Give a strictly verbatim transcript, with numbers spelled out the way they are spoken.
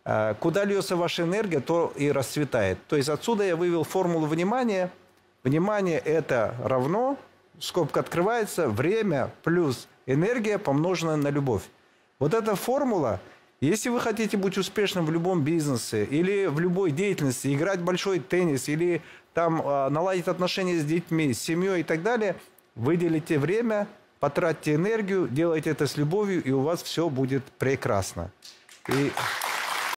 Куда льется ваша энергия, то и расцветает. То есть отсюда я вывел формулу внимания. Внимание – это равно, скобка открывается, время плюс энергия, помноженная на любовь. Вот эта формула, если вы хотите быть успешным в любом бизнесе или в любой деятельности, играть большой теннис или там наладить отношения с детьми, с семьей и так далее, выделите время, потратьте энергию, делайте это с любовью, и у вас все будет прекрасно. И...